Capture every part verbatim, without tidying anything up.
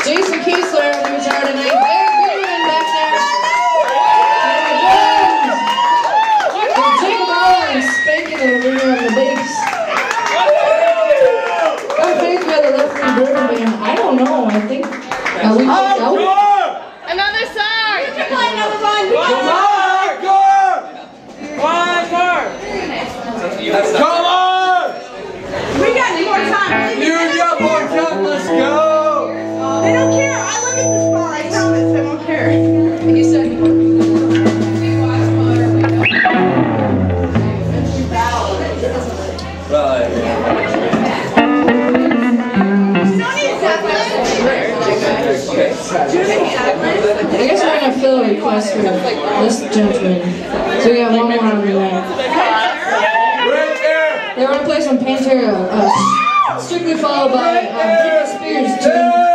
I don't know. I think. Uh, we oh, go. Another song. You can play another one. Come on, Gore. One more. Come on. We got more time. You got more time. Let's go. They don't care. I look at this bar. I promise. They won't care. You said. I guess we're gonna fill a request for this gentleman. So we got one more on the line. They want to play some Pantera, uh, strictly followed by uh, Britney Spears.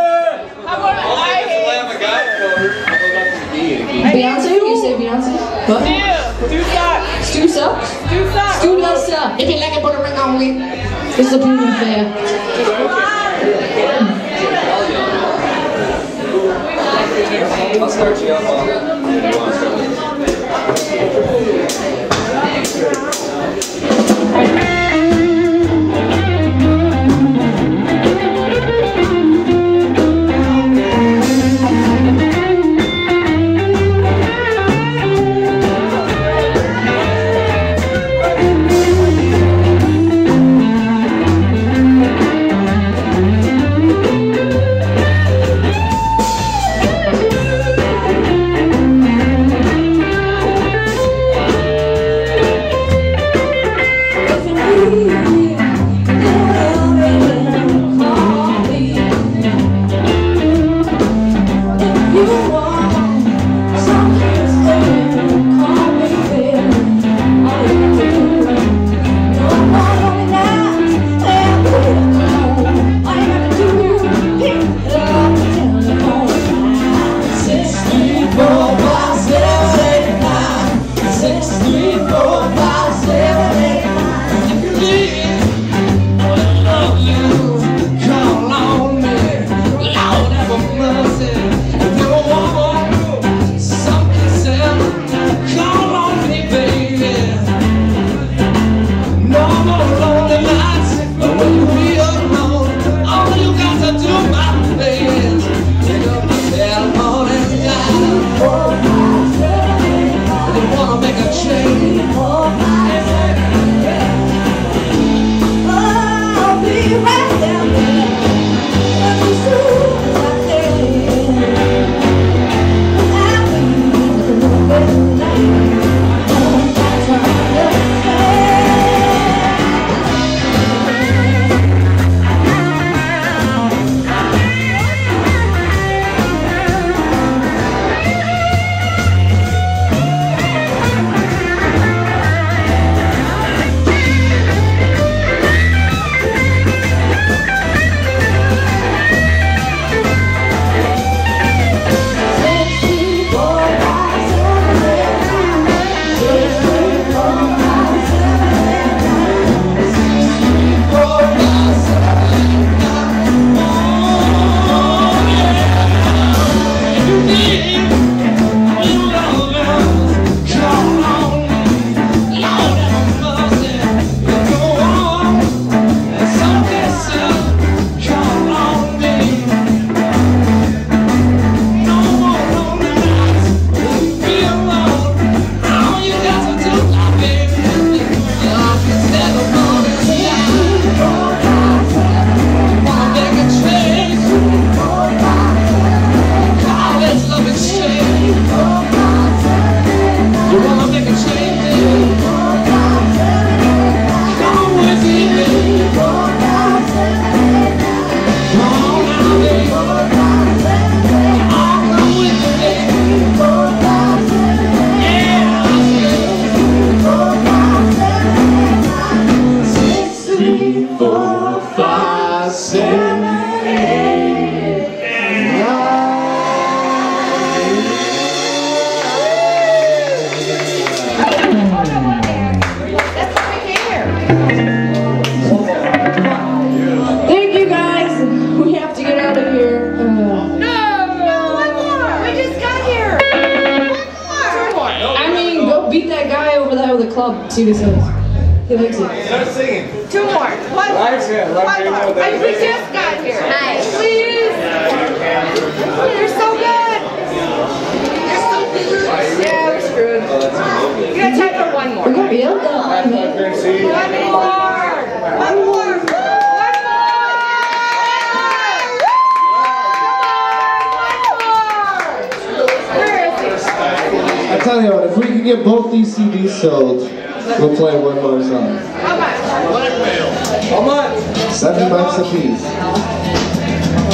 Beyonce? You say Beyonce? What? Stu sucks. Stu sucks? Stu sucks. Stu does suck. If you like it, put a ring on me. This is a premium fair. I'll start you off on that. You want to start Thank you guys. We have to get out of here. Uh, C D sold. He likes it. Start singing. Two more. One more. Life's here. One Life's here. more. I we just got here. Nice. Please. You're so good. You're so good. Yeah, we're screwed. You got time for one more. We're going to be able to. One more. One more. One more. I tell you what, if we can get both these C Ds sold, we'll play one more song. How much? How much? Seven bucks a piece.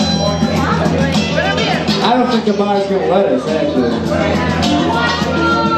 I don't think the bar's gonna let us, actually.